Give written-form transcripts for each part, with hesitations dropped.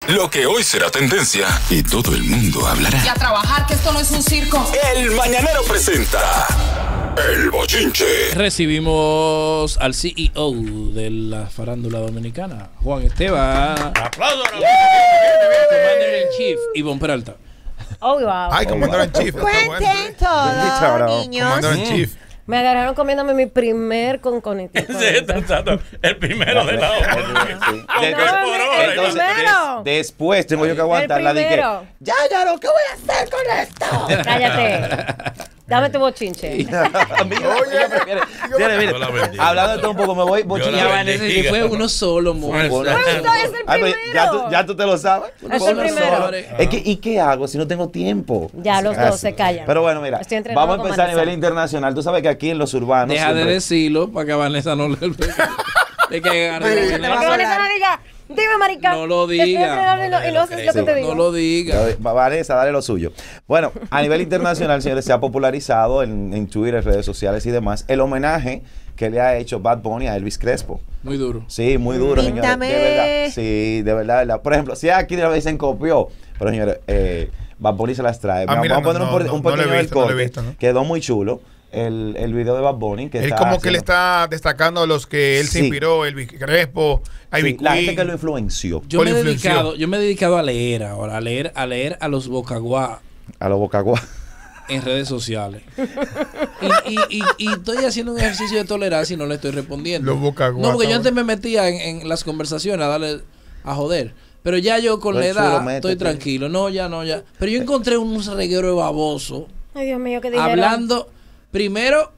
Lo que hoy será tendencia y todo el mundo hablará. Y a trabajar, que esto no es un circo. El Mañanero presenta El Bochinche. Recibimos al CEO de la farándula dominicana, Juan Esteban. ¡Aplausos! Commander in Chief, Ivonne Peralta. Oh, wow. Ay, Commander in Chief. Cuenten todo, niños. Commander in Chief. Me agarraron comiéndome mi primer conconitico. El primero de la hora. El primero. Después tengo yo que aguantar la de que ya, ¿qué voy a hacer con esto? Cállate. Dame tu bochinche. Mire, hablando de todo un poco, me voy bochinche. Y fue uno solo, Es el primero. Ya tú te lo sabes. Es el primero. ¿Y qué hago si no tengo tiempo? Ya los dos se callan. Pero bueno, mira, Estoy entrenado vamos a con empezar a nivel Vanessa. internacional. Tú sabes que aquí en los urbanos Deja de siempre- decirlo para que a Vanessa no le caiga. Para que Vanessa no diga, dime, marica. No lo que estoy diga. entrenando y no haces lo que te digo. No lo diga. Vanessa, dale lo suyo. Bueno, a nivel internacional, señores, se ha popularizado en Twitter, redes sociales y demás, el homenaje que le ha hecho Bad Bunny a Elvis Crespo. Muy duro. Sí, muy duro, señores. Píntame. De verdad. Sí, de verdad. Por ejemplo, si aquí de la vez dicen copió, pero señores, Bad Bunny se las trae. Ah, mira, Vamos a poner un pequeño del no lo he corte. visto, ¿no? Quedó muy chulo. El video de Bad Bunny. Que Él está como que le haciendo- está destacando a los que él se Sí. inspiró, Elvis Crespo, Ivy Sí, la gente Queen. que lo influenció. Yo me he influenció. dedicado a leer ahora, a leer a los bocaguá A los bocaguá. en redes sociales. y estoy haciendo un ejercicio de tolerancia y no le estoy respondiendo. Los bocaguá. No, porque yo antes me metía en las conversaciones a darle a joder. Pero ya yo con la Pues chulo, edad métete. estoy tranquilo. No, ya. Pero yo encontré un reguero de baboso Ay, Dios mío, que dijeron. hablando primero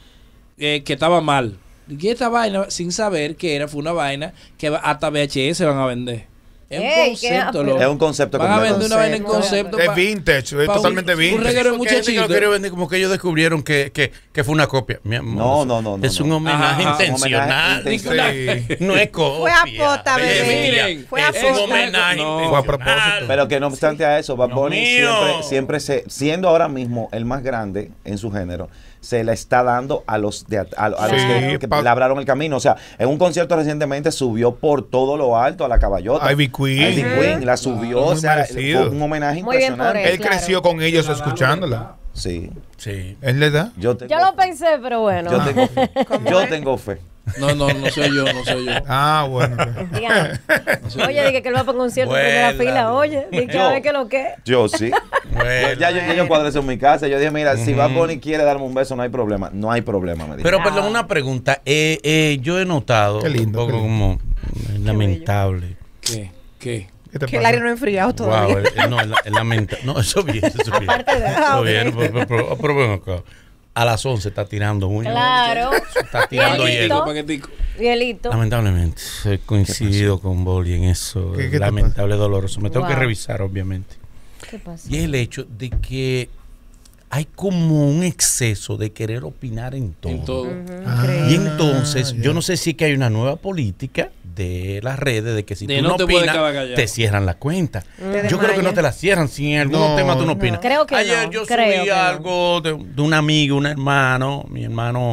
que estaba mal. Y esta vaina, sin saber que fue una vaina que hasta VHS van a vender. Es un Ey, concepto, ¿qué? loco. Es un concepto Van a completo. vender una vaina en concepto. Es vintage, es totalmente Un vintage. reguero de Porque hay gente que lo muchachitos. quiere vender como que ellos descubrieron que fue una copia. Mi amor, No. Es un homenaje Ajá, intencional. un homenaje Sí. No es copia. Fue a pota, bebé. Miren, Fue a es un posta. homenaje No. Fue a intencional. propósito. Pero que no obstante a eso, Bad Dios Bunny mío. siempre siendo ahora mismo el más grande en su género, se le está dando a los Sí, que labraron el camino. O sea, en un concierto recientemente subió por todo lo alto a la caballota. Ivy Queen. Ivy Queen la subió. Muy O sea, merecido. fue un homenaje Muy bien por impresionante. Él claro. creció con ellos escuchándola. Sí. Sí. ¿Es la edad? Yo Yo lo pensé, pero bueno. tengo fe. Yo tengo fe. No soy yo. Ah, bueno. Digan. Oye, dije que él va para un concierto en primera Vuela. fila. Oye, dije a ver qué lo que. Yo sí. Bueno. Yo cuadré eso en mi casa. Yo dije, mira, si Bad Bunny quiere darme un beso, no hay problema. No hay problema, me dijo. Pero perdón, una pregunta. Yo he notado Qué lindo, un poco qué lindo. como lamentable. ¿Qué? ¿Qué te Que el pasa? aire no ha enfriado todavía. Wow, no, es lamentable. No, eso bien, eso bien. Aparte de eso. Eso bien, pero ven acá. A las 11 está tirando uñas. Claro. Está tirando Hielito. hielo. Paquetico. Hielito. Lamentablemente, he coincidido con Boli en eso. ¿Qué te Lamentable, doloroso. Me tengo que Wow. revisar, obviamente. ¿Qué pasa? Y es el hecho de que hay como un exceso de querer opinar en todo. En todo. Y entonces, yo no sé si que hay una nueva política de las redes de que si De tú no no te puedes opinas, quedar callado. te cierran la cuenta. Te Yo creo que no desmayas. te la cierran si en algunos No, temas tú no no. opinas. Creo que Ayer no, yo creo subí que no. algo de un amigo, un hermano, mi hermano,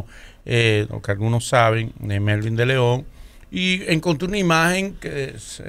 lo que algunos saben, Melvin de León, y encontré una imagen que es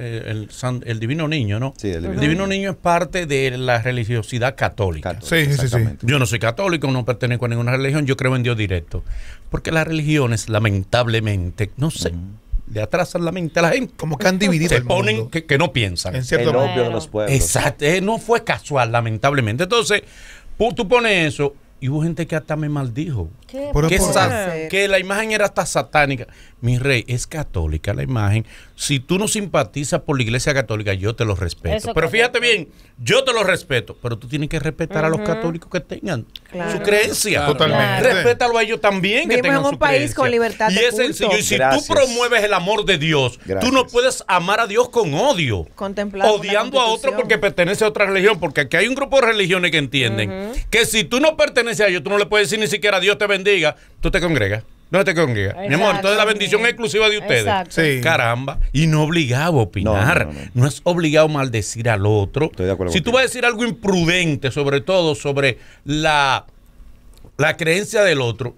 el Divino Niño, ¿no? Sí, el Divino Divino Niño es parte de la religiosidad católica. Sí, sí, sí. Exactamente. Yo no soy católico, no pertenezco a ninguna religión, yo creo en Dios directo. Porque las religiones, lamentablemente, no sé, le atrasan la mente a la gente. Como que han dividido Se el mundo. ponen que no piensan. En El cierto modo. opio de los pueblos. Exacto, no fue casual, lamentablemente. Entonces, tú pones eso y hubo gente que hasta me maldijo. ¿Qué? Pero Que, ¿por qué? que la imagen era hasta satánica. Mi rey, es católica la imagen. Si tú no simpatizas por la iglesia católica, yo te lo respeto. Eso Pero correcto. fíjate bien, yo te lo respeto, pero tú tienes que respetar a los católicos que tengan Claro. su creencia. Totalmente. Claro. Respétalo a ellos también que Vivimos tengan en un su país creencia. con libertad y de es culto. sencillo. Y si Gracias. tú promueves el amor de Dios, Gracias. tú no puedes amar a Dios con odio. Contemplar una Odiando a otro constitución. porque pertenece a otra religión. Porque aquí hay un grupo de religiones que entienden que si tú no perteneces a ellos, tú no le puedes decir ni siquiera Dios te bendiga, tú te congregas. No te congregas. Mi amor, entonces la bendición es exclusiva de ustedes. Exacto. Sí. Caramba. Y no obligado a opinar. No es obligado a maldecir al otro. Estoy de acuerdo Si tú contigo. vas a decir algo imprudente, sobre todo sobre la creencia del otro,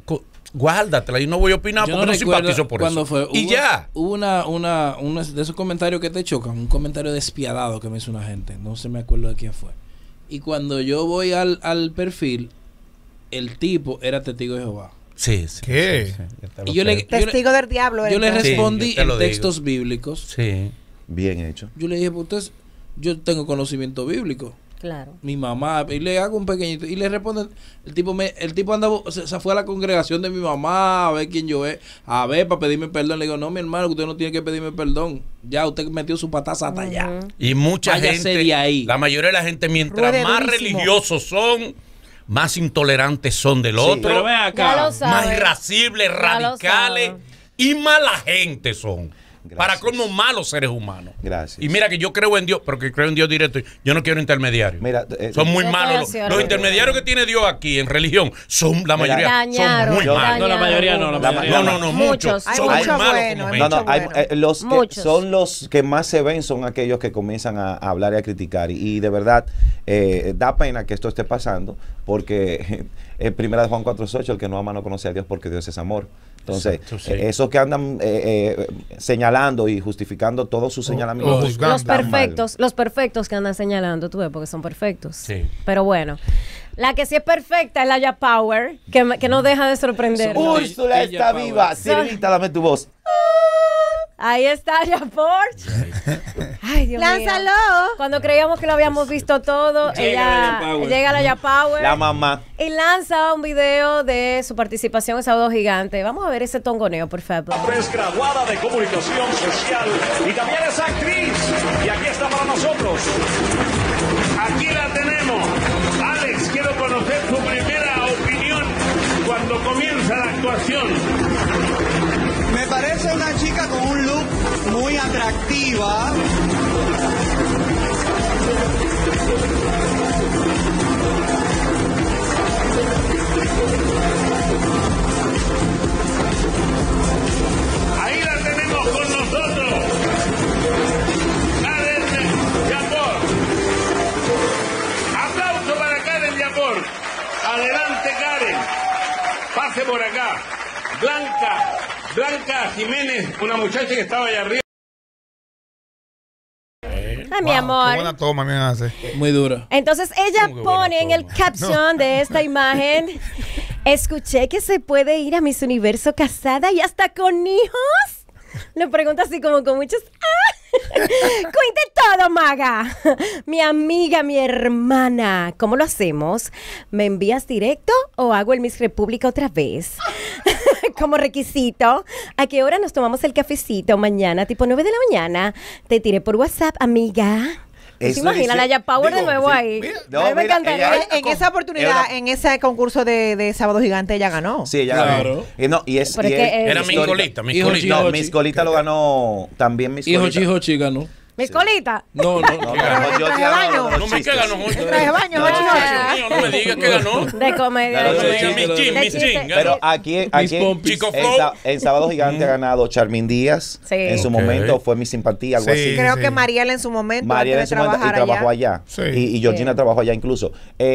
guárdatela. Yo no voy a opinar Yo porque no recuerdo simpatizo por cuando eso. fue. Y ya. Hubo una de esos comentarios que te chocan, un comentario despiadado que me hizo una gente. No se me acuerdo de quién fue. Y cuando yo voy al perfil, el tipo era testigo de Jehová. Sí. ¿Qué? Sí, ya te lo Y yo le, creo. Testigo del diablo. yo le entonces. respondí Sí, yo te lo en digo. textos bíblicos. Sí. Bien hecho. Yo le dije, pues yo tengo conocimiento bíblico. Claro. Mi mamá, y le hago un pequeñito, y le responde, el tipo andaba, se fue a la congregación de mi mamá a ver quién yo es, a ver, para pedirme perdón. Le digo, no, mi hermano, usted no tiene que pedirme perdón. Ya usted metió su pataza hasta allá. Y mucha Váyase gente, de ahí. la mayoría de la gente, mientras Ruede más durísimo. religiosos son, más intolerantes son del Sí. otro, Pero ven Ya acá. lo sabe. más irascibles, Ya lo radicales sabe. y mala gente son. Gracias. Para como malos seres humanos. Gracias. Y mira que yo creo en Dios, porque creo en Dios directo. Yo no quiero intermediarios. Mira, Son muy Yo malos. estoy Los intermediarios que tiene Dios aquí en religión son la Mira, mayoría. Dañaron, son muy yo- malos. No, la mayoría no, la La mayoría No, no, muchos. Hay Son muy mucho malos bueno, como hay No, gente. no, hay, bueno. los que Muchos. son los que más se ven son aquellos que comienzan a hablar y a criticar. Y de verdad, da pena que esto esté pasando, porque en primera de Juan 4:8, el que no ama no conoce a Dios porque Dios es amor. Entonces, Exacto, sí. esos que andan señalando y justificando todos sus señalamientos. juzgando. Los perfectos que andan señalando, tú ves, porque son perfectos. Sí. Pero bueno, la que sí es perfecta es la Ya Power, que no deja de sorprender. Úrsula Ella está Power. viva. Sirvita, dame tu voz. Ahí está Ya Porsche. Ay, Dios mío. ¡Lánzalo! Cuando creíamos que lo habíamos visto todo, Llega ella la Ya Power. llega la Ya Power La mamá. y lanza un video de su participación en Sábado Gigante. Vamos a ver ese tongoneo, por favor. Es graduada de comunicación social y también es actriz. Y aquí está para nosotros. Aquí la tenemos. Alex, quiero conocer tu primera opinión cuando comienza la actuación. Me parece una chica con un look muy atractiva. Ahí la tenemos con nosotros. Karen Yapor. Aplauso para Karen Yapor. Adelante, Karen. Pase por acá. Blanca Jiménez, una muchacha que estaba allá arriba. Ay, mi Qué amor. buena toma me hace. Muy dura. Entonces ella ¿Cómo que buena pone en el toma? caption de esta imagen: escuché que se puede ir a Miss Universo casada y hasta con hijos. Lo pregunta así como con muchos. Cuente todo, maga. Mi amiga, mi hermana. ¿Cómo lo hacemos? ¿Me envías directo o hago el Miss República otra vez? Como requisito, ¿a qué hora nos tomamos el cafecito? Mañana, tipo 9 de la mañana. Te tiré por WhatsApp, amiga. ¿Se Eso imagina dice- la Ya Power de digo, nuevo sí, ahí? mira, A no, mí me mira, encantaría. ella- En esa oportunidad, Era- en ese concurso de Sábado Gigante, ella ganó. Sí, ella Claro. ganó. Y no, y es, Pero y es que es es- Era mi histórica. colita, mi Hijo colita. No, Chihochi. Miss Colita lo ganó también Miss Hijo Colita. chica, ¿no? Mis colitas. No, no. No, no, no, yo te hablo de los No me chistes. que ganó. El traje de baño, Jochi Jochi. Ah. Dios mío, no me digas que ganó. De comedia. Claro, de sí, comedia. sí, Miss De Chin, chiste. Pero aquí Pompis. Chico en, Flow. en Sábado Gigante ha ganado Charmin Díaz. Sí. En su Ok. momento fue mi simpatía, algo Sí. así. Creo Sí. que Mariela en su momento, Mariela en antes de su momento, y trabajar trabajó allá. allá. Sí. Y Georgina trabajó allá incluso.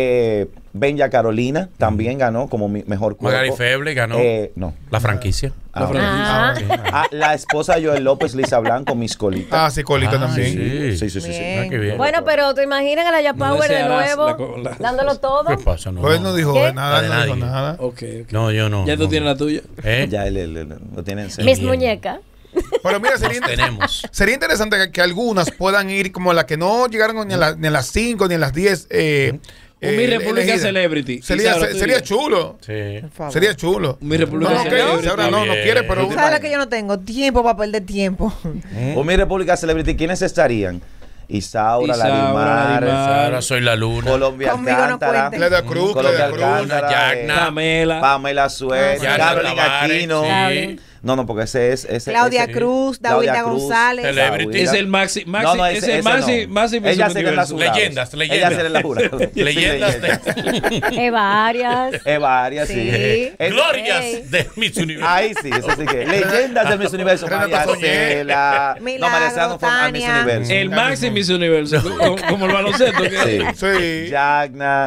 Benja Carolina también ganó como mi mejor cuerpo. Magali Feble ganó No. la franquicia. Ah, Ah. Sí. la esposa de Joel López, Lisa Blanco, Miss Colita. Ah, sí, Colita Ah, también. sí. Sí, sí, sí, sí. Bien. Ah, qué bien. Bueno, pero te imaginas a la Ya No Power de desearás nuevo, la- dándolo todo. ¿Qué pasa? No, Pues él no dijo ¿Qué? nada, De no dijo nadie. nada. Ok. No, yo no. Ya tú no, tienes no. la tuya. ¿Eh? Ya él lo tiene en serio. Mis Bien. muñecas. Pero mira, sería, Tenemos. sería interesante que algunas puedan ir como las que no llegaron ni a las 5 ni a las 10. Un Mi República elegidas. Celebrity. Sería, Isaura, tú sería dirías. chulo. Sí. Por favor. Sería chulo. Mi República No, Celebrity. ahora no quiere, pero ¿Sabes lo que yo no tengo? Tiempo para perder tiempo. O mi República Celebrity, ¿quiénes estarían? Isaura, Larimar, Ahora soy la luna. Colombia Conmigo no Alcántara, cuenten. Cleda Cruz, Colombia Cleda Cruz. Alcántara, Yagna, Pamela. Pamela Suez, Yagna Carolina Tavares, Aquino. sí. No, porque ese es Claudia ese- Cruz, Claudia Davilda Cruz, González. Celebrity. Es el Maxi. Maxi No, es el ese Maxi. no. Maxi Miss Ella sería la Universo. jurada. Leyendas, Ella leyendas. sería la jurada. Sí, Leyendas Hay varias. varias, sí. Sí. Es- Glorias Ey. de Miss Universo. Ahí sí, eso sí que. Leyendas del Miss Universo. Renata María Soñé. Cela. Milagro, No, María Cela no fue a Miss Tania. Universo. El Maxi Miss Universo. Como el baloncesto. Sí. Sí. Yagna,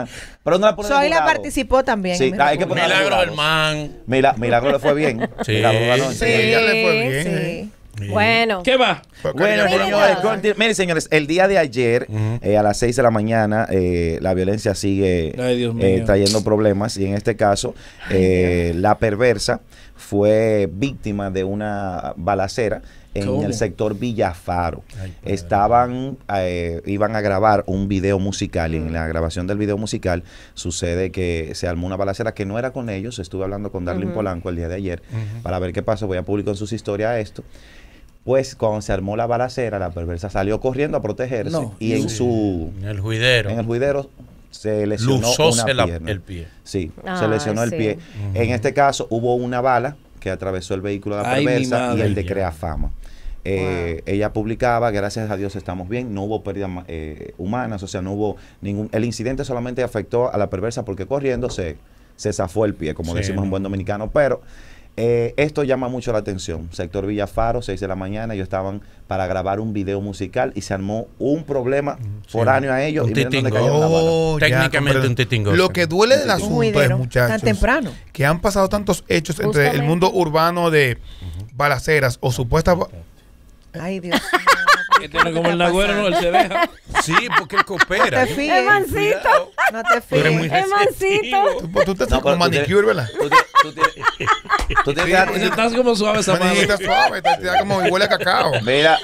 Pero no la ponen en Zoila jurado. participó también. Sí, en hay que República. ponerla en Milagro jurado. del Man. Milagro le fue bien. Sí. Milagro ganó. Sí, ella le fue bien, sí. Bueno. ¿Qué va? Bueno, Cariño, señores, miren, señores, el día de ayer, a las 6 de la mañana, la violencia sigue Ay, Dios mío. trayendo problemas y en este caso, la perversa fue víctima de una balacera en ¿Cómo? el sector Villafaro. Ay, padre. Iban a grabar un video musical y en la grabación del video musical sucede que se armó una balacera que no era con ellos. Estuve hablando con Darlene Polanco el día de ayer para ver qué pasó. Voy a publicar en sus historias esto. Pues cuando se armó la balacera, la perversa salió corriendo a protegerse No. y en El juidero. el juidero se lesionó Luzóse una pierna. el pie. Sí, se Ay, lesionó el sí. pie. En este caso hubo una bala que atravesó el vehículo de la Ay, mi perversa y madre. el de Crea Fama. Ella publicaba, gracias a Dios estamos bien, no hubo pérdidas humanas, o sea, no hubo ningún... El incidente solamente afectó a la perversa porque corriendo se zafó el pie, como Sí. decimos en buen dominicano, pero esto llama mucho la atención. Sector Villafaro, 6 de la mañana, ellos estaban para grabar un video musical y se armó un problema foráneo a ellos. Un Y miren dónde titingo. cayó la bala. Oh, ya, Técnicamente comprendo. un titingo. Lo que duele del Un asunto es, juidero, tan muchachos, temprano. que han pasado tantos hechos entre el Justamente. mundo urbano de balaceras o supuestas... Ay, Dios mío. Que tiene como el nagüero, ¿no? Él se deja. Sí, porque él coopera. No te fíes. Hermancito. No te Tú eres muy fíes. Hermancito. Tú te haces No, como pero tú manicure, ¿verdad? Tú tienes que- Estás como suave esa mano. Manita suave, te da como huele a cacao. Mira.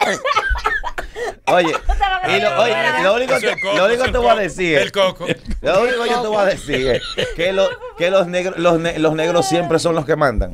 Oye, oye, lo único Eso es que coco, lo único eso que es te voy a coco. decir es, El coco. lo único que yo te voy a decir es que los negros siempre son los que mandan.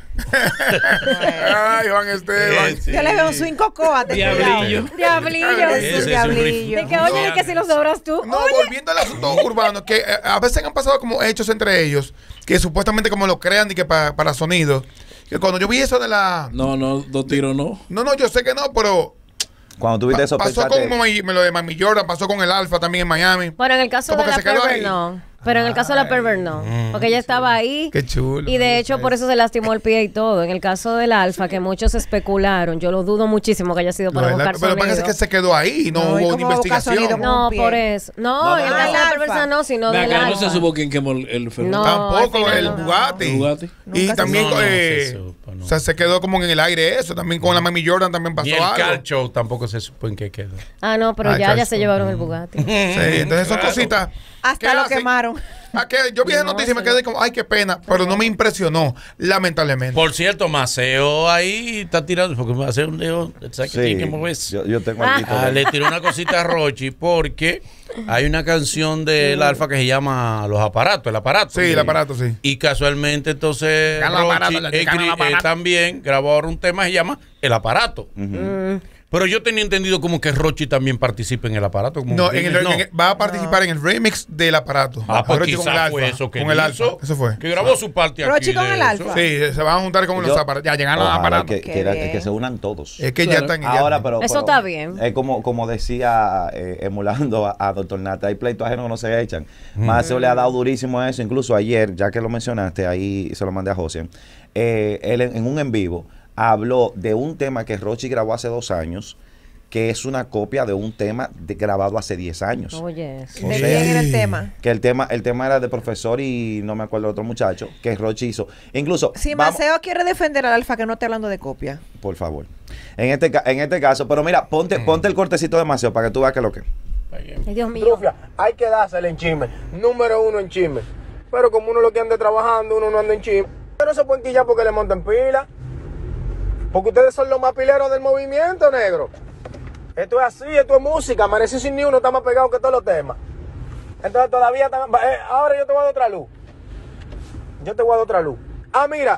Ay, Juan Esteban. Sí. Yo le veo un swing cocoa. ten Diablillo. cuidado. Diablillo. Ese es un Diablillo. De que oye, que si lo sobras tú. No, Oye. volviendo al asunto urbano, que a veces han pasado como hechos entre ellos, que supuestamente como lo crean y que para sonido. Que cuando yo vi eso de la... No, dos tiros no. No, yo sé que no, pero Cuando tuviste eso, pasó con lo de Mami Jordan, pasó con el Alfa también en Miami. Bueno, en el caso Como de que la se quedó pervert ahí. no. Pero en el caso de la pervert no. Porque ella estaba ahí. Qué chulo. Y de hecho por eso se lastimó el pie y todo. En el caso del Alfa, que muchos especularon, yo lo dudo muchísimo que haya sido para buscar Pero parece sonido. que se quedó ahí, no No, ¿y hubo cómo una va a buscar sonido investigación. con No, un pie? por eso. No, en el no, caso de la Alfa. perversa no, sino Ve del acá, no Alfa. se supo quién quemó el Ferrari. No. Tampoco al final el no. Bugatti. El Bugatti. Y Nunca se también, supo. No, no se supo, no. o sea, se quedó como en el aire eso. También con la Mami Jordan también pasó Ni el algo. car show tampoco se supo en qué quedó. Ah, no, pero Ah, ya chacho. se llevaron el Bugatti. Sí, entonces son cositas. Hasta que lo hacen- quemaron. Que yo vi esa noticia y me quedé como, ay, qué pena, pero no me impresionó, lamentablemente. Por cierto, Maceo ahí está tirando, porque Maceo un dedo, ¿sabes que tiene que Sí, moverse? yo tengo algo de- Le tiró una cosita a Rochi porque hay una canción del Alfa que se llama Los Aparatos, el aparato. Sí, el aparato, sí. Y casualmente entonces Gana el aparato, Rochi la que gana el aparato. también grabó ahora un tema que se llama El Aparato. Pero yo tenía entendido como que Rochi también participa en el aparato. Como No, un remix, va a participar en el remix del aparato. Ah, pues Rochi con el quizás Alfa, fue eso que con el hizo, Alfa. Eso fue. Que grabó su parte Rochi aquí con de el eso. Alfa. Sí, se van a juntar con los Yo- aparatos. Ya llegaron los Ojalá aparatos. que, Qué que bien. se unan todos. Es que ya Claro. están. ya Ahora, están. pero Eso está bien. Como decía, emulando a Dr. Nata, hay pleitos ajenos que no se echan. Maceo le ha dado durísimo a eso. Incluso ayer, ya que lo mencionaste, ahí se lo mandé a José. Él en un en vivo habló de un tema que Rochi grabó hace 2 años, que es una copia de un tema grabado hace 10 años. Oye. ¿De quién era el tema? Que el tema era de profesor y no me acuerdo el otro muchacho que Rochi hizo. Incluso, Si vamos- Maceo quiere defender al Alfa, que no esté hablando de copia. por favor, en este caso, pero mira, ponte el cortecito de Maceo para que tú veas que lo que. Ay, Dios mío. Hay que dársele en chisme. Número 1 en chisme. Pero como uno lo que ande trabajando, uno no anda en chisme. Pero no se pueden quillar porque le monten pila. Porque ustedes son los más pileros del movimiento, negro. Esto es así, esto es música. Amanecí sin ni uno, está más pegado que todos los temas. Entonces todavía están... ahora yo te voy a dar otra luz. Yo te voy a dar otra luz. Ah, mira.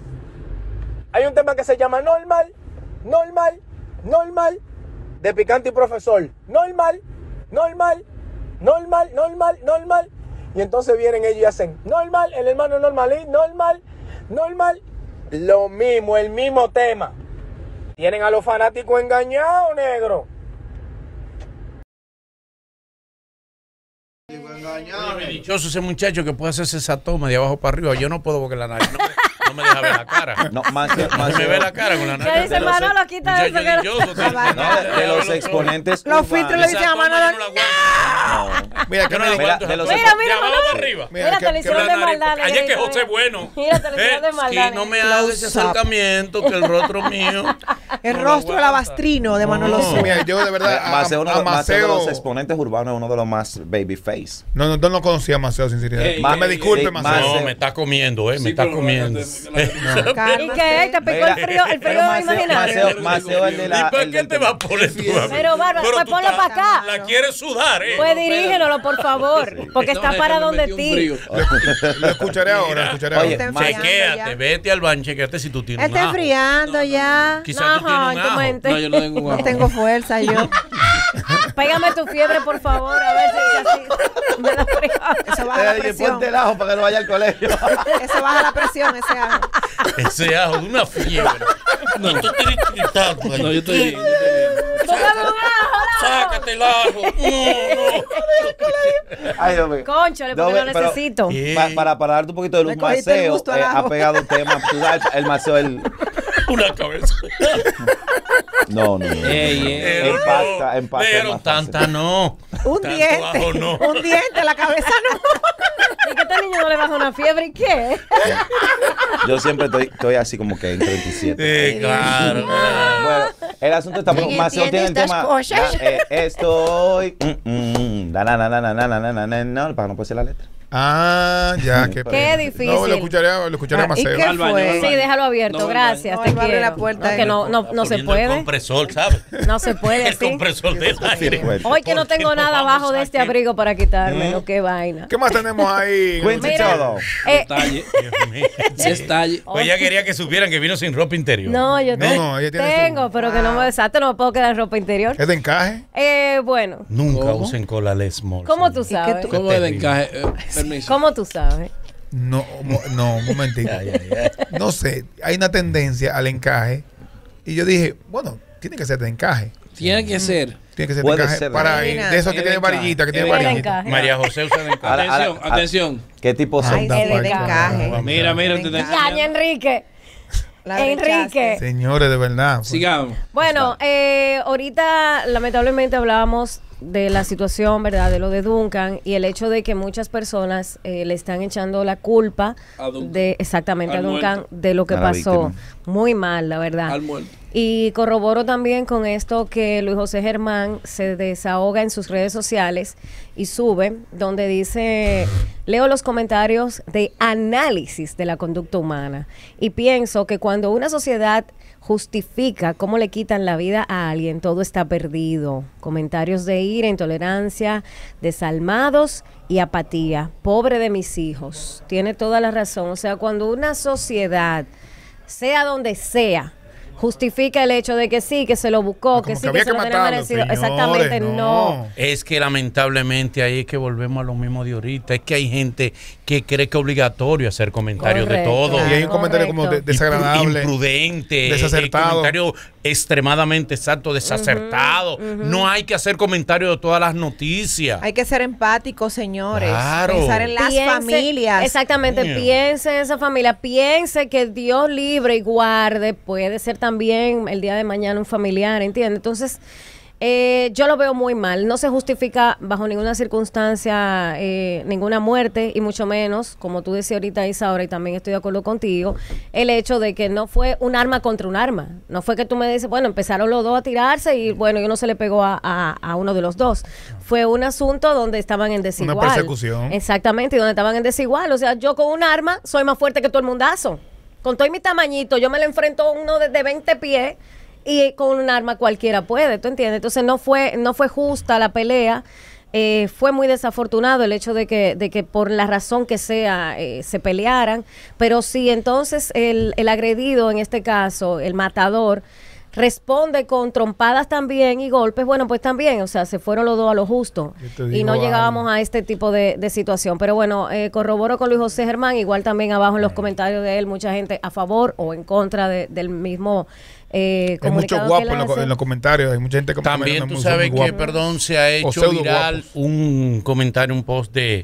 Hay un tema que se llama Normal, Normal, Normal. De Picante y Profesor. Normal, Normal, Normal, Normal, Normal. Y entonces vienen ellos y hacen Normal, el hermano Normalí, Normal, Normal. Lo mismo, el mismo tema. Tienen a los fanáticos engañados, negro. Oye, dichoso ese muchacho que puede hacerse esa toma de abajo para arriba. Yo no puedo porque la nariz no me deja ver la cara. No, Maceo, No me ve la cara con la ¿Qué nariz. dice Manolo? Quita eso. Muchacho que- dichoso, no, de los exponentes Los filtros le dicen a Manolo, No, Mira, Yo no mira, aguanto de esa los- cosa. Mira, De abajo Manuel. para arriba. Mira, te lo hicieron de maldad. Ayer que José bueno. Mira, te lo hicieron de maldad. No me hagas ese acercamiento que el rostro mío. El no lo rostro aguanta. alabastrino de Manolo No. Zuna. Mira, yo de verdad. Maceo, a Maceo de los Maceo. exponentes urbanos es uno de los más babyface. No conocía a Maceo, sinceridad. Ey, Me disculpe, ey, Maceo. No, me está comiendo, me Sí, está pero comiendo. ¿Y qué? ¿Te picó el frío Pero imaginario? Maceo es de la. ¿Y para el qué del te va a poner tú a mí? Pero, Bárbara, Pero pues tú ponlo estás- para acá. La quieres sudar, Pues dirígenoslo, por favor, porque está No, para me donde metí un ti. frío. Lo escucharé ahora, lo escucharé Oye, ahora. Está enfriando Chequéate, ya. vete al baño, chequéate si tú tienes un Está ajo. enfriando ya. Quizás tú tienes Ajá, un en tu ajo. mente. No, yo no tengo un No ajo. tengo fuerza yo. Pégame tu fiebre, por favor, a ver si así me da frío. Eso baja la Ponte presión. el ajo para que no vaya al colegio. Eso baja la presión, ese ajo. Ese ajo de una fiebre. No. Y tú tienes gritando. No, yo estoy bien. Póngame un ajo, loco. Sácate el ajo. Ay, Dios mío. Cónchale, No, porque lo pero- necesito. Para darte un poquito de luz, Le cogiste el Maceo gusto al ajo. ha pegado un tema. Tú sabes, el Maceo, Una cabeza. no. Ey. Empasta Pero más fácil. tanta no. Un Tanto diente. ajo no. Un diente, la cabeza no. ¿Y que este niño no le baja una fiebre y qué? Yo siempre estoy así como que en 37. Sí, claro. Bueno, el asunto está ¿Quién Maceo tiene el entiende estas tema. cosas? Estoy. No, para no puede ser la letra. Ya, qué Qué difícil. No, lo escucharé a ¿Y Maceo. qué Al baño, fue? al baño. Sí, déjalo abierto, No, gracias. no, te él va a abrir quiero. la puerta, No, que no se Poniendo el puede. compresor, ¿sabes? No se puede El así. compresor del aire. Hoy que no ¿Por qué tengo nada vamos abajo de este aquí? abrigo para quitármelo, qué vaina. ¿Qué más tenemos ahí? Cuente Mira. todo. Detalle. Dios mío. Detalle. Pues ella quería que supieran que vino sin ropa interior. No, yo No, ella tiene tengo, pero que no me exacto, no me puedo quedar en ropa interior. ¿Es de encaje? Bueno, Nunca ¿Cómo? usen cola Les Small. ¿cómo tú señor. sabes? ¿Cómo es de encaje? Permiso. ¿Cómo tú sabes? No, un momentito. Ya. No sé, hay una tendencia al encaje. Y yo dije, bueno, tiene que ser de encaje. Tiene que ser. Tiene que ser Puede de encaje. ser de para encaje. de esos que Es de tienen encaje. varillita, que tienen Es de varillita. encaje. María José usa de encaje. Atención, Ahora- atención. ¿Qué tipo son? Ay, es de encaje. Mira, De te encaje. Yaña Enrique. La Enrique. rechaste. Señores, de verdad. Sigamos. Bueno, ahorita lamentablemente hablábamos de la situación, ¿verdad? De lo de Duncan y el hecho de que muchas personas le están echando la culpa A Duncan. de exactamente Al a Duncan muerto. de lo que A la pasó. víctima. Muy mal, la verdad. Al muerto. Y corroboro también con esto que Luis José Germán se desahoga en sus redes sociales y sube, donde dice, leo los comentarios de análisis de la conducta humana y pienso que cuando una sociedad justifica cómo le quitan la vida a alguien, todo está perdido. Comentarios de ira, intolerancia, desalmados y apatía. Pobre de mis hijos. Tiene toda la razón. O sea, cuando una sociedad, sea donde sea, justifica el hecho de que sí, que se lo buscó, que Como sí, que había que se que lo tenía matarlo, merecido. señores, Exactamente, no. Es que lamentablemente ahí es que volvemos a lo mismo de ahorita. Es que hay gente que cree que es obligatorio hacer comentarios Correcto. de todo. Y hay un comentario como Correcto. desagradable. Imprudente, desacertado. comentario extremadamente exacto, desacertado. No hay que hacer comentarios de todas las noticias. Hay que ser empáticos, señores. Claro. Pensar en las Piense- familias. Exactamente, Coño. piense en esa familia, piense que Dios libre y guarde, puede ser también el día de mañana un familiar, ¿entiendes? Entonces, yo lo veo muy mal. No se justifica bajo ninguna circunstancia ninguna muerte y mucho menos, como tú decías ahorita, Isaura, y también estoy de acuerdo contigo, el hecho de que no fue un arma contra un arma. No fue que tú me dices, bueno, empezaron los dos a tirarse y bueno, y uno se le pegó a uno de los dos. Fue un asunto donde estaban en desigual. Una persecución. Exactamente, y donde estaban en desigual. O sea, yo con un arma soy más fuerte que todo el mundazo. Con todo mi tamañito, yo me le enfrento a uno de 20 pies y con un arma cualquiera puede, ¿tú entiendes? Entonces no fue justa la pelea. Fue muy desafortunado el hecho de que por la razón que sea se pelearan, pero si entonces el agredido, en este caso, el matador, responde con trompadas también y golpes, bueno, pues también, o sea, se fueron los dos a lo justo Yo te y digo no algo. llegábamos a este tipo de situación. Pero bueno, corroboro con Luis José Germán, igual también abajo en los comentarios de él, mucha gente a favor o en contra del mismo Hay mucho comunicado guapo que él hace. en los comentarios. Hay mucha gente También tú muy sabes que, guapo. perdón, se ha O hecho pseudo viral guapos. un comentario, un post de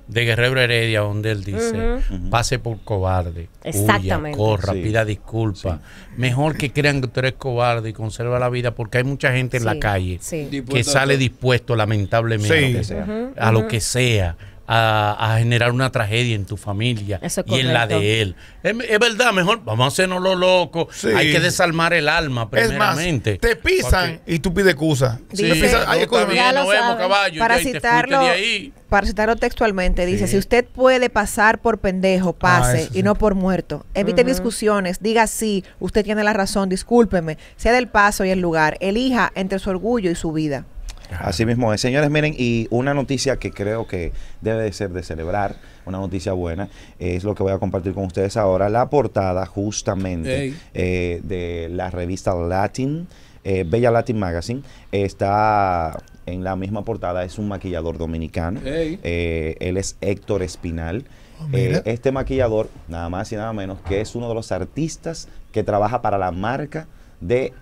de Guerrero Heredia, donde él dice, pase por cobarde, exactamente, huya, corra, Sí. pida disculpas. Mejor que crean que usted es cobarde y conserva la vida, porque hay mucha gente en la calle que sale dispuesto, lamentablemente, Sí. a lo que sea. A generar una tragedia en tu familia y en la de él. Es verdad, mejor vamos a hacernos los locos. Sí. Hay que desarmar el alma primeramente. Es más, te pisan y tú pides excusa. Sí. Te pisan, No, está bien, nos vemos, caballo. Para ya, y te citarlo, fuiste de ahí. para citarlo textualmente, dice, si usted puede pasar por pendejo, pase eso y sí. no por muerto. Evite discusiones, diga sí, usted tiene la razón, discúlpeme, sea del paso y el lugar, elija entre su orgullo y su vida. Así mismo es. Señores, miren, y una noticia que creo que debe de ser de celebrar, una noticia buena, es lo que voy a compartir con ustedes ahora. La portada justamente de la revista Latin, Bella Latin Magazine, está en la misma portada, es un maquillador dominicano. Él es Héctor Espinal. Este maquillador, nada más y nada menos, que es uno de los artistas que trabaja para la marca de...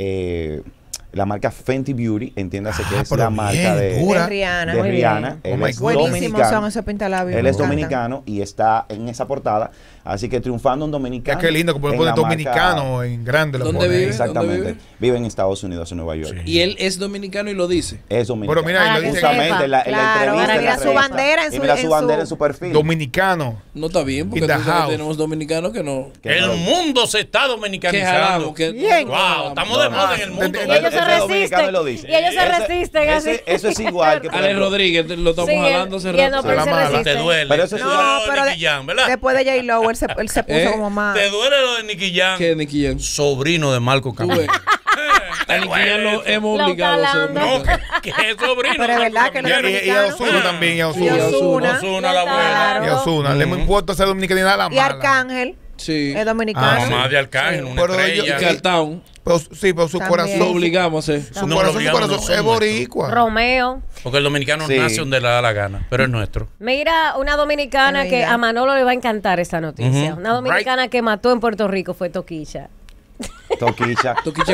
la marca Fenty Beauty, entiéndase que es la marca de Rihanna. de Rihanna. Él es Buenísimos dominicano. son esos pintalabios. Él me es encantan. dominicano y está en esa portada. Así que triunfando en dominicano. Qué lindo que puede en poner la dominicano marca- en grande. Lo ¿Dónde pone. vive? Exactamente. ¿Dónde Vive en Estados Unidos, en Nueva York. Y él es dominicano y lo dice. Es dominicano. Pero mira, él lo dice justamente en la Claro, entrevista. ahora en mira la su revista. bandera en Y su- mira en su bandera su- en su perfil. Dominicano. No está bien, porque In the tú sabes, house. tenemos dominicanos que no. El mundo se está dominicanizando. Que jalamos, que- Bien. Wow, estamos de moda en el mundo. Y ellos se Ese dominicano resisten. lo dice. Y ellos se resisten así. Eso es igual que por Ale ejemplo, Rodríguez, lo estamos Sí, jalando hace y él no, rato. pero él La se mala. resiste. Te duele. Pero eso es Te una- duele No, lo de pero Nicky Jam, ¿verdad? después de J-Lo, él se puso como más... Te duele lo de Nicky Jam. ¿Qué, Nicky Jam? Sobrino de Marco Tú ves. Camilo. A Nicky Jam lo hemos Lo obligado a hacer. calando. No, que es sobrino. Pero es de verdad Marco que lo Camilo. de Y a Ozuna también. Y a Y Ozuna. Ozuna. Ozuna, la buena. Claro. Y a Ozuna. Le hemos impuesto a ser dominicana a la Y mala. Arcángel, Sí. es dominicano. Mamá de Arcángel, una Pero Y estrella. Cartown. Pero, sí, pero su También. corazón. Lo obligamos a hacer. Su No, corazón, lo su obligamos, corazón no es son boricua. Romeo. Porque el dominicano Sí. nace donde le da la gana, pero es nuestro. Mira, una dominicana Ay, que ya. a Manolo le va a encantar esta noticia. Ujú. Una dominicana que mató en Puerto Rico fue Toquilla. Toquicha Toquicha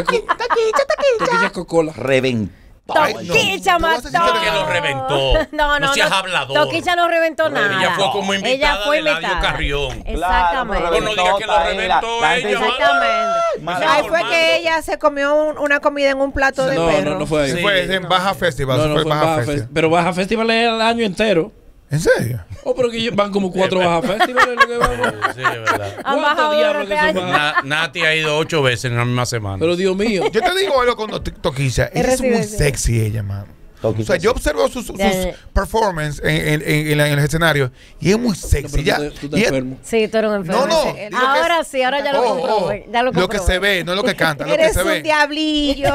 Coca-Cola. reventó. Ay, no. Toquilla No vas a decir mató. que lo reventó. No, No seas hablador. Toquilla no reventó nada. Ella fue como invitada Ella fue de Eladio invitada. Carrión. Exactamente. Claro, No digas que lo reventó la gente ella, dice, Exactamente. Mala Ahí forma. fue que ella se comió una comida en un plato de No, perro. no fue ahí. Sí, fue en Baja Festival. No, eso no fue fue en Baja Baja Festival. Festival. Pero Baja Festival es el año entero. ¿En serio? Oh, pero que van como 4 Baja Festivales lo que vamos. Sí, es verdad. Han ¿Cuántos bajado diablos durante que son años. Baja? Nati ha ido 8 veces en la misma semana. Pero Dios mío. Yo te digo algo con Toquicha. Ella es muy residencia. sexy, ella, mano. O Toquicha, sea, yo sí. observo sus Ya, ya. performances en el escenario y es muy No, sexy. pero tú te y ella- enfermo. Sí, tú eres un enfermo. No, no. Sí. digo que Ahora es- sí, ahora ya lo Ojo, comprobé. ojo. Ya lo Lo que comprobé. se ve, no lo que canta, lo que Eres se un ve. diablillo.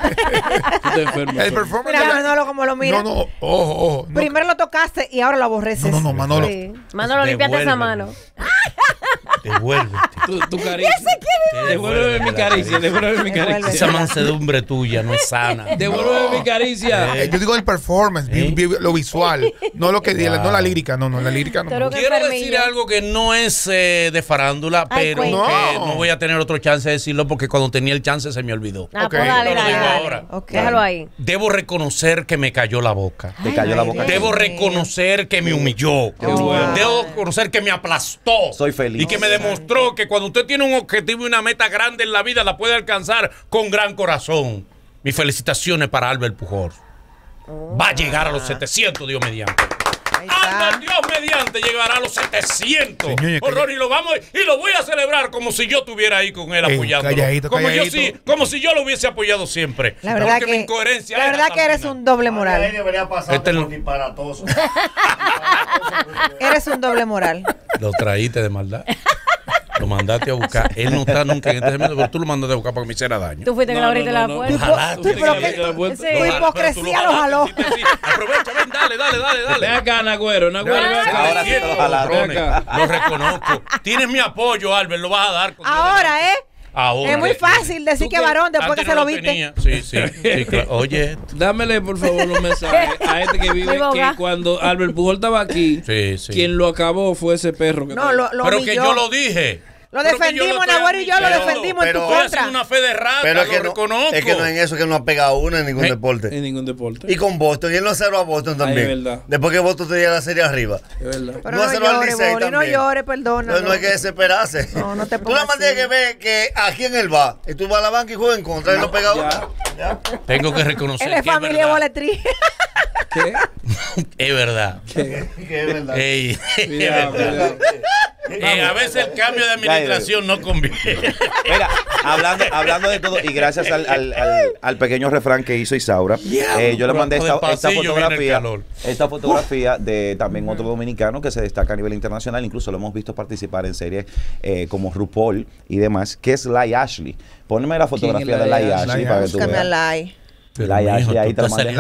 Tú te enfermo. El performance. Mira, de la- Manolo, como lo mira. No, no, ojo. No, Primero lo tocaste y ahora lo aborreces. no, Manolo. Sí. Manolo, límpiate esa mano. Devuélvete. Tu caricia. Devuélveme mi caricia. Devuélveme mi Esa caricia. mansedumbre tuya no es sana. Devuélveme mi caricia. Yo digo el performance, lo visual, no lo que no la lírica, no, la lírica no. Pero que Quiero enfermillo. decir algo que no es de farándula, Ay, pero cuenta. que No. no voy a tener otro chance de decirlo porque cuando tenía el chance se me olvidó. Ah, Ok. pues dale, Yo lo dale, digo dale. ahora. Ok. Déjalo ahí. Debo reconocer que me cayó la boca. Te cayó la Ay, boca. Dios. Debo reconocer que me humilló. bueno. Debo reconocer que me aplastó. Soy feliz. Y que me demostró que cuando usted tiene un objetivo y una meta grande en la vida, la puede alcanzar con gran corazón. Mis felicitaciones para Albert Pujol. Va a llegar a los 700, Dios mediante. Ahí está. Albert, Dios mediante, llegará a los 700. Señor, Horror, y lo voy a celebrar como si yo estuviera ahí con él Ey, apoyándolo. calladito, como calladito. como si yo lo hubiese apoyado siempre. La verdad Porque mi que, incoherencia la era verdad tan que eres final. un doble moral. debería pasar Este por no- disparatoso. Eres un doble moral. Lo traíste de maldad. Lo mandaste a buscar. Él no está nunca en este segmento, pero tú lo mandaste a buscar para que me hiciera daño. Tú fuiste que le abriste la puerta. Ojalá. Tú, pero que- tu hipocresía lo jaló. Aprovecha, ven, dale. Ven acá, Nagüero. Nagüero, ven acá. Ahora sí te lo jalaron. Ven acá. Lo reconozco. Tienes mi apoyo, Albert. Lo vas a dar. con- Ahora, Ahora. es muy fácil decir ¿Tú que qué? varón después Antes que se no lo viste. tenía. Sí, sí, claro. Oye. Dámele, por favor, los mensajes a este que vive. Muy boga. Que cuando Albert Pujol estaba aquí, Sí, sí. quien lo acabó fue ese perro. Que No, está ahí. lo Pero humilló. que yo lo dije. Lo Pero que yo defendimos, lo estoy Nahuel y yo lo admitiendo. defendimos en tu pero- Estoy contra. haciendo una fe de rata, Pero es que lo no, reconozco. es que no en eso que no ha pegado uno en ningún deporte. En ningún deporte. Y con Boston, y él no cerró a Boston también. es verdad. Después que Boston tenía la serie arriba. Es verdad. Pero no no cerró al llores, Licey Boli, no también. llores, perdona. No hay que desesperarse. No, no te Tú pongas nada más tienes así. que ver que aquí en él va. Y tú vas a la banca y juegas en contra y no pega uno. Ya. Tengo que reconocer Él es que es familia de verdad. boletría. ¿Qué? Es verdad. Que es verdad. Ey, Cuidado, cuidado. a veces el cambio de administración no conviene. Mira, hablando de todo, y gracias al pequeño refrán que hizo Isaura, yo le mandé Por el esta pasillo viene el fotografía. calor. Esta fotografía de también otro dominicano que se destaca a nivel internacional, incluso lo hemos visto participar en series como RuPaul y demás, que es Lai Ashley. Ponme la fotografía de Lai Ashley para que tú Búscame a veas. Lai. Lai Ashley, ahí te la mandé.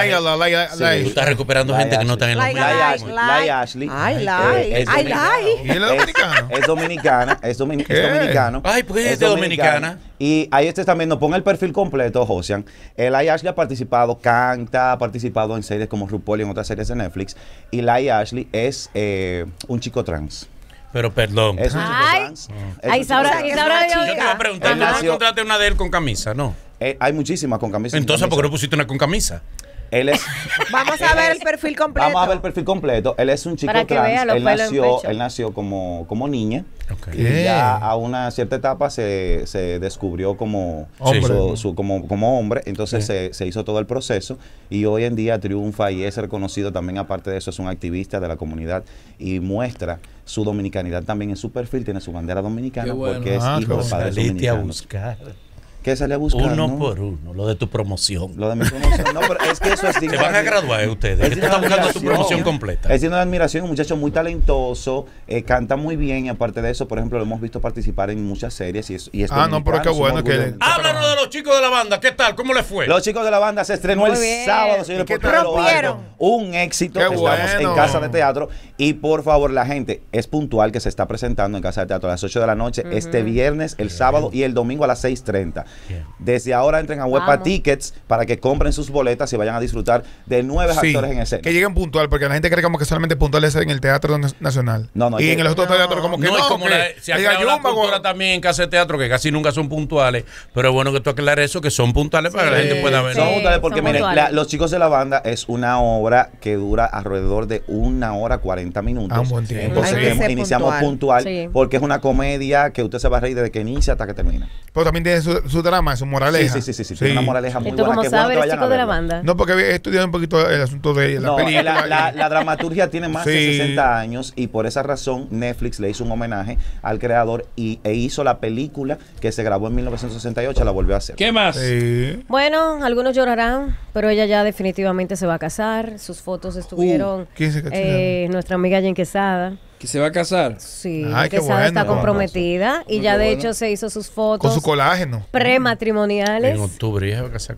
Tú estás recuperando gente que no está en los medios. Lai Ashley. Ay, Lai. Es Ay, dominicana. Lai. ¿Y él es dominicano? Es dominicana, es dominicano. Ay, ¿por qué es dominicana? Y ahí están viendo, pon el perfil completo, Josian. Lai Ashley ha participado, canta, ha participado en series como RuPaul y en otras series de Netflix. Y Lai Ashley es un chico trans. Pero perdón. Es un chico Ay. trans. Ay, Isaura, Yo te iba a preguntar, Él ¿no nació- encontraste una de él con camisa? No. Hay muchísimas con camisa. Entonces, ¿por qué no pusiste una con camisa? Él es. Vamos a ver el perfil completo. Vamos a ver el perfil completo. Él es un chico Para que trans. vea los pelos en pecho. Él nació como niña. Ok. Y ya a una cierta etapa se descubrió como Hombre. como hombre. Entonces se hizo todo el proceso. Y hoy en día triunfa y es reconocido también. Aparte de eso, es un activista de la comunidad. Y muestra su dominicanidad también en su perfil. Tiene su bandera dominicana Qué bueno. porque es Ah, hijo de qué padres Saliste a dominicanos. buscar. ¿Qué sale a buscar? Uno no? por uno, lo de tu promoción. Lo de mi promoción. No, pero es que eso es Se van a graduar ustedes. Es Que tú digna estás buscando tu admiración. promoción completa. Es digno de admiración, un muchacho muy talentoso, canta muy bien y aparte de eso, por ejemplo, lo hemos visto participar en muchas series y es No, pero qué dominicano, bueno es un que... orgullo. Háblanos de los chicos de la banda. ¿Qué tal? ¿Cómo les fue? Los chicos de la banda se estrenó Muy el bien. sábado, señores, ¿Y qué por tal? todo lo alto. Rompieron. Un éxito. Qué Estamos bueno. en Casa de Teatro y por favor, la gente es puntual que se está presentando en Casa de Teatro a las 8 de la noche este viernes, el sábado y el domingo a las 6:30. Bien. Desde ahora entren a Huepa Vamos. Tickets para que compren sus boletas y vayan a disfrutar de 9 Sí, actores en escena. que lleguen puntual, porque la gente cree como que solamente puntual es en el Teatro Nacional. No, y que- en el otro teatro como que No, no, es como que se ha diga creado la Yumba, cultura también en casa de teatro, que casi nunca son puntuales, pero es bueno que tú aclares eso, que son puntuales para que la gente pueda ver. Son Sí, puntuales porque, son miren, puntuales. Los chicos de la banda es una obra que dura alrededor de 1 hora 40 minutos. Un buen tiempo. Entonces, Hay que ser iniciamos puntual. puntual Sí. porque es una comedia que usted se va a reír desde que inicia hasta que termina. Pero también tiene su drama, su moraleja. Sí. Tiene una moraleja muy ¿Y tú buena. cómo que es bueno sabes, que eres vayan chico a de la verla. banda? No, porque he estudiado un poquito el asunto de la No, película. la dramaturgia tiene más de Sí. 60 años y por esa razón Netflix le hizo un homenaje al creador e hizo la película que se grabó en 1968, la volvió a hacer. ¿Qué más? Sí. Bueno, algunos llorarán, pero ella ya definitivamente se va a casar. Sus fotos estuvieron ¿quién se casó? nuestra amiga Jen Quesada. ¿Que se va a casar? Sí, Ay, qué Quesada está bueno. comprometida y Muy ya de bueno. hecho se hizo sus Con fotos su colágeno. prematrimoniales. En octubre, ella va a casar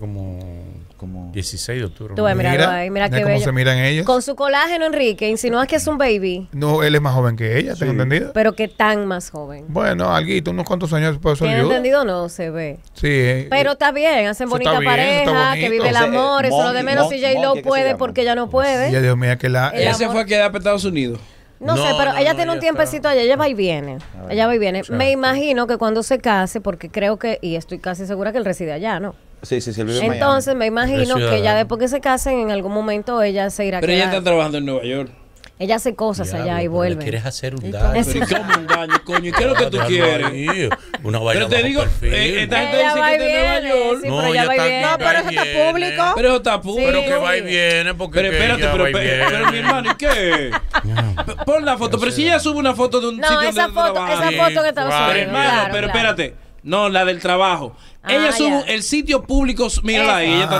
como 16 de octubre. Tú ves, míralo ahí, mira qué cómo bello. se miran ellos. Con su colágeno, Enrique, insinúas que es un baby, No, él es más joven que ella, tengo entendido. pero que tan más joven. Bueno, alguito, unos cuantos años por eso ¿Tiene ayuda. entendido? No se ve. Sí. Pero está bien, hacen Eso bonita está bien, eso está pareja, bonito. que vive el Ese, amor, eso es lo de Monkey, menos. Si Monkey, J-Lo ¿qué se puede llama? porque ella no puede. Ya, Dios mío, que la... El Ella se amor. fue a quedar para Estados Unidos. No, sé, No, pero no, ella no, tiene un ya tiempecito allá, ella va y viene. Ella va y viene. Exacto. Me imagino que cuando se case, porque creo que, y estoy casi segura que él reside allá, ¿no? Sí, él vive en Entonces me imagino que ciudadano. ya después que se casen, en algún momento ella se irá a Pero ella quedar. está trabajando en Nueva York. Ella hace cosas Diablo, allá y pero le vuelve. ¿Quieres hacer un Es- daño? Pero ¿y cómo un daño, coño? ¿Y qué es lo que tú quieres? Una vaina Pero te bajo digo, perfil. esta gente Ella dice va que y es de Nueva viene, York. sí, pero ella va y viene. No, pero eso está público. Pero eso está público. Pero que va y viene, porque Pero que espérate, ella pero, va y viene. pero mi hermano, ¿y qué? Pon la foto, pero si ella sube una foto de un No, sitio esa donde foto, trabaja. esa foto en Estados Pero, Unidos. Pero hermano, claro, pero claro. espérate. No, la del trabajo. Ella sube ya. el sitio público, mírala ahí, ella está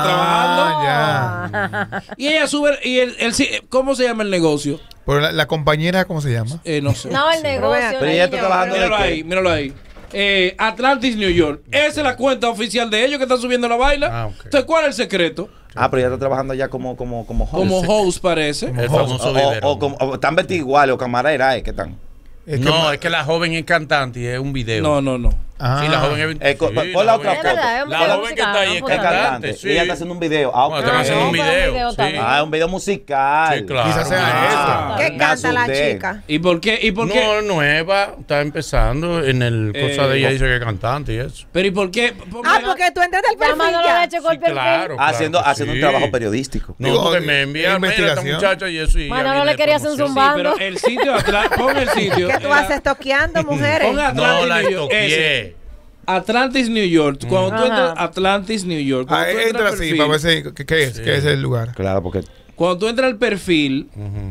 Ah, trabajando. Y ella sube, y ¿cómo se llama el negocio? Pero la compañera, ¿cómo se llama? No sé. No, el negocio. Pero ella está niño. trabajando de Míralo qué? ahí, míralo ahí. Atlantis, New York. Esa es la cuenta oficial de ellos que están subiendo la vaina. Ah, ok. Entonces, ¿cuál es el secreto? pero ella está trabajando ya como host. Como host parece. El famoso biberón. o están vestidos iguales o camarera, ¿qué están? Es que No, es que la joven es cantante y es un video. No. Ah. Sí, la joven es Pon sí, la otra Es foto. verdad, es La video joven que está ahí es musical, Es cantante, sí. Ella está haciendo un video. Ah, ok. Bueno, están haciendo un video. también. Sí. Ah, un video musical. Sí, claro. Quizás sea ¿Qué Me canta la asusté. chica? ¿Y por qué? ¿Y por qué? No, nueva, está empezando en el cosa de ella, dice que es cantante y eso. Pero ¿y por qué? Ah, porque tú entras al Ya perfil Manolo le ya. echó el perfil. Claro. Haciendo que un sí. trabajo periodístico. No, Digo, porque me envían mira, esta investigación. muchacha y eso. Y Manolo ya viene le de quería hacer un promoción. Sí, zumbando. pero el sitio atrás, pon el sitio. ¿Qué tú haces toqueando, mujeres? Pon Atlantis, No, la New York. Ese. estoqué. Atlantis, New York. Cuando tú entras Ajá. Atlantis, New York. Cuando tú entras Entra al así perfil, para ver qué es, Sí. qué es el lugar. Claro, porque cuando tú entras al perfil,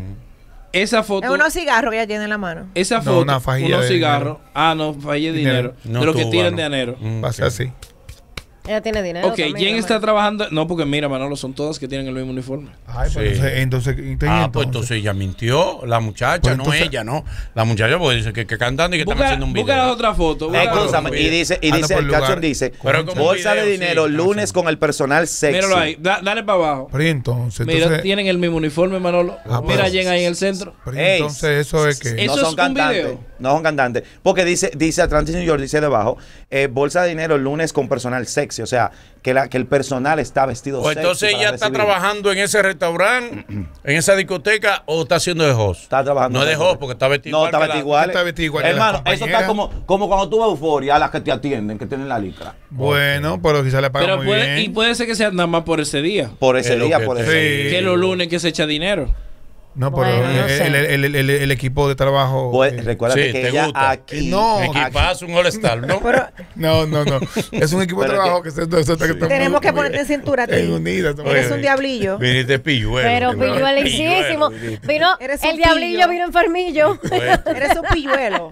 esa foto. Es unos cigarros que ella tiene en la mano. Esa No, foto, una fajilla unos de cigarros. Ah, no, fajilla de dinero. No, de lo que tú, tiran mano. de anero. Va a ser así. Ella tiene dinero. Ok, también, Jen mi está hermano. trabajando. No, porque mira, Manolo, son todas que tienen el mismo uniforme. Ay, pues Sí. entonces, Pues entonces ella mintió, la muchacha, Pues no entonces- ella, no. La muchacha porque dice que cantando y que están haciendo un video. Busca la otra foto. busca la otra escúchame, foto. y dice, Anda el por lugar. caption dice, Pero como bolsa video, de dinero sí, lunes con el personal sexy. Míralo ahí. Dale para abajo. Pero ¿y entonces, Mira, entonces, tienen el mismo uniforme, Manolo. Ah, Mira a pues. Jen ahí en el centro. pero ¿y Ey, entonces eso es que... Eso no es son un cantantes. video. No son cantantes. Porque dice Atlantis New York, dice debajo, bolsa de dinero lunes con personal sexy. O sea, que el personal está vestido O sexy. entonces para ella está recibir. trabajando en ese restaurante, en esa discoteca, o está haciendo de host. Está trabajando. No es de host porque está vestido No, igual está que vestido la- igual. Está vestido igual que la Hermano, eso compañera. está como cuando tú vas a Euforia, a las que te atienden, que tienen la licra. Bueno, pero quizás le pagan Pero muy puede, y bien. puede ser que sea nada más por ese día. Por ese Es lo día, que por te ese Sí. día. Que los lunes que se echa dinero. No, pero Bueno, no sé. el equipo de trabajo... Pues, recuérdate Sí, que ¿te ella gusta? aquí... No, Un equipazo, un all-star, ¿no? No. Es un equipo de Pero trabajo que Tenemos que ponerte en cintura a ti. en unidas. Eres un diablillo. Viniste pilluelo. Pero ¿no? pilluelicísimo. Pilluelo, Vino, Eres un el diablillo pillo. vino enfermillo. viniste. Eres un pilluelo.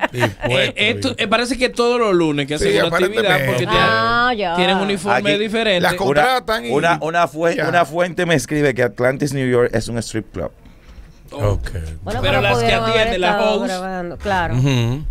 Parece que todos los lunes que hacen Sí, una actividad aparentemente. porque Ya. tienen uniforme Aquí, diferente. las contratan y... Una fuente me escribe que Atlantis New York es un strip club. Ok. Bueno, Pero las que pudieron haber atienden, las estado hosts. grabando, claro. Ujú.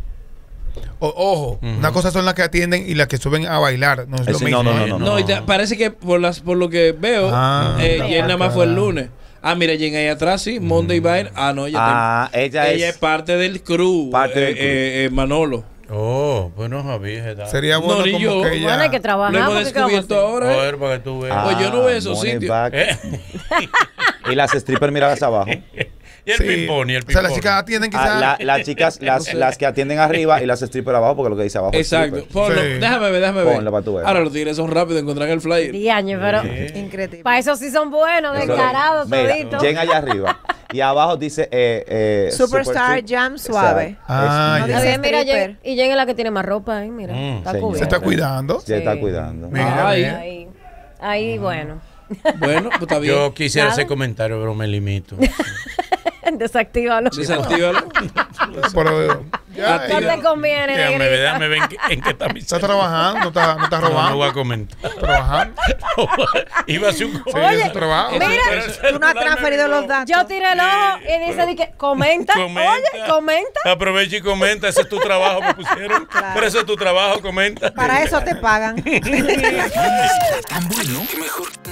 Ojo, una cosa son las que atienden y las que suben a bailar. No es lo Sí, mismo. no. No, y parece que por lo que veo, Jen nada más fue el lunes. Ah, mira, Jen ahí atrás, sí, Monday Bine. Ah, no, ella es parte del crew. Parte del crew. Manolo. Oh, pues no sabía. ¿verdad? Sería bueno No, ni como yo. que ella... Bueno, hay que trabajar. Lo hemos porque ¿qué vamos a descubierto hacer? ahora. Joder, para que tú veas. Pues yo no veo esos money sitios. back. Y las strippers miradas abajo. Y el Sí. ping-pong, y el O sea, las ping-pong. chicas atienden quizás... Las chicas, las que atienden arriba y las strippers abajo, porque lo que dice abajo es Exacto. stripper. Ponlo. Sí. Déjame ver. Ponlo para tu ver. Ahora los tigres son rápidos, encontrar el flyer. Diaño, pero Increíble. para eso sí son buenos, Eso- descarados, Mira, toditos. Jen allá arriba. Y abajo dice Superstar Super Jam Suave. Exacto. Ah, No ya. dice Bien, mira, stripper. y Jen es la que tiene más ropa, mira. Está señor. cubierta. Se está cuidando. Se está Sí. cuidando. Mira, Ay. mira. Ahí, bueno. Bueno, pues está bien. Yo quisiera Nada. hacer comentario, pero me limito. Desactívalo. Desactívalo. Pero ya, No ella te conviene, Déjame negrita. ver en qué está mi está trabajando, no está No, no voy robando. a comentar. Está trabajando. Iba a hacer un Sí, es su trabajo. Mira, Tú no has transferido los datos. Yo tiré el ojo y dice de que comenta. Oye, comenta. Aprovecha y comenta. Ese es tu trabajo, me pusieron. Pero ese es tu trabajo, comenta. Para eso te pagan. Está tan bueno que mejor